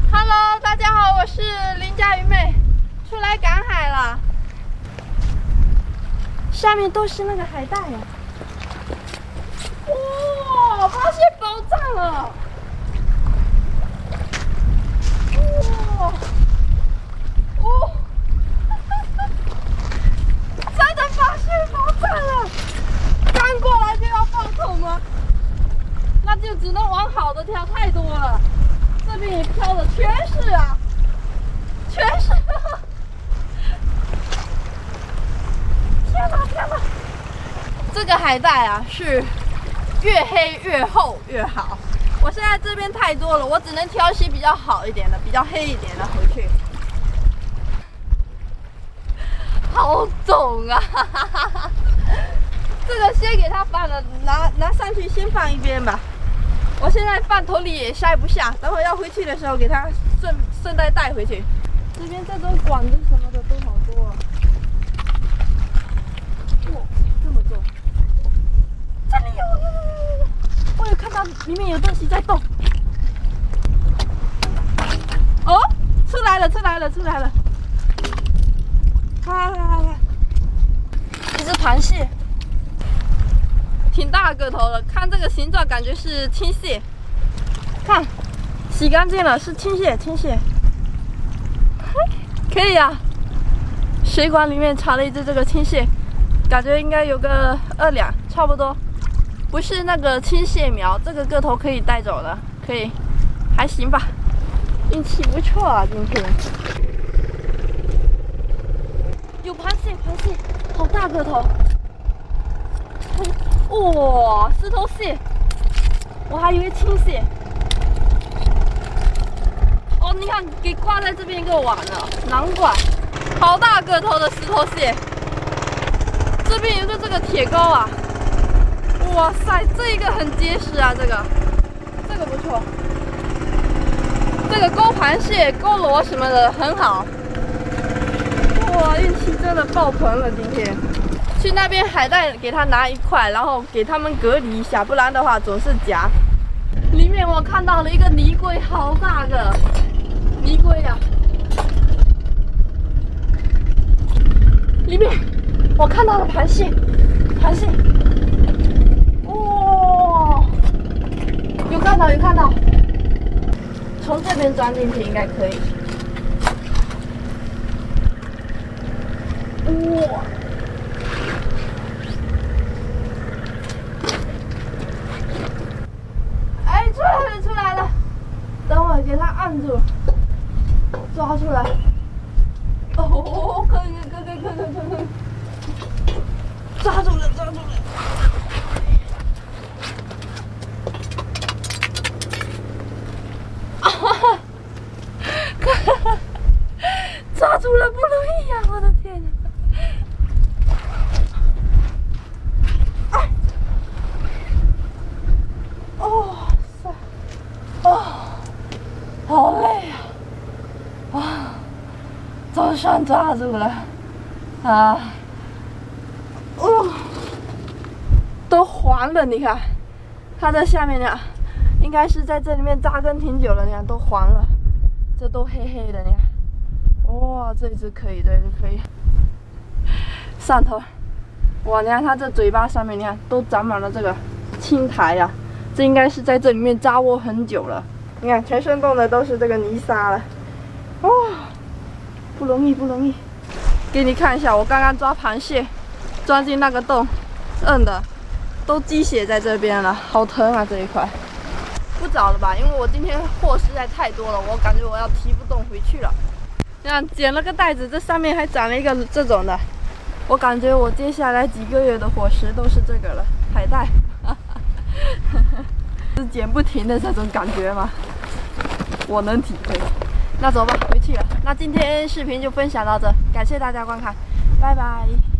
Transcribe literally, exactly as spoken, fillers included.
Hello， 大家好，我是林佳鱼妹，出来赶海了。下面都是那个海带呀！哇，发现宝藏了！哇，哦，真的发现宝藏了！刚过来就要爆桶吗？那就只能往好的挑，太多了。这边也挑的全是啊，全是、啊！天哪天哪！这个海带啊是越黑越厚越好。我现在这边太多了，我只能挑些比较好一点的、比较黑一点的回去。好重啊！这个先给它放了，拿拿上去先放一边吧。我现在放头里也塞不下，等会要回去的时候给它顺顺带带回去。这边这种管子什么的都好多啊！哇，这么重！这里有，有有有有！我有看到里面有东西在动。哦，出来了，出来了，出来了！看看看看，一只螃蟹。挺大个头的，看这个形状，感觉是青蟹。看，洗干净了，是青蟹，青蟹。可以啊，水管里面藏了一只这个青蟹，感觉应该有个二两，差不多。不是那个青蟹苗，这个个头可以带走的，可以，还行吧。运气不错啊，今天。有螃蟹，螃蟹，好大个头。哇，石头蟹，我还以为青蟹。哦，你看，给挂在这边给我玩了，难怪，好大个头的石头蟹。这边有个这个铁钩啊，哇塞，这个很结实啊，这个，这个不错。这个钩螃蟹、钩螺什么的很好。哇，运气真的爆棚了，今天。去那边海带给他拿一块，然后给他们隔离一下，不然的话总是夹。里面我看到了一个泥龟，好大个泥龟呀、啊！里面我看到了螃蟹，螃蟹，哇、哦，有看到有看到，从这边钻进去应该可以。哇！出来了，出来了！等会给它按住，抓出来。哦，可以，可以，可以，可以，可以！抓住了，抓住了！啊哈哈！抓住了，不容易呀！我的天哪！好累啊！啊，总算抓住了啊！哦，都黄了，你看，它在下面呢，应该是在这里面扎根挺久了，你看都黄了，这都黑黑的，你看，哇，这只可以，这只可以。上头，哇，你看它这嘴巴上面，你看都长满了这个青苔呀、啊，这应该是在这里面扎窝很久了。你看，全身动的都是这个泥沙了，哇、哦，不容易，不容易。给你看一下，我刚刚抓螃蟹，钻进那个洞，摁的，都积血在这边了，好疼啊这一块。不找了吧，因为我今天货实在太多了，我感觉我要提不动回去了。这样捡了个袋子，这上面还长了一个这种的，我感觉我接下来几个月的伙食都是这个了，海带。是捡不停的这种感觉吗？我能体会。那走吧，回去了。那今天视频就分享到这，感谢大家观看，拜拜。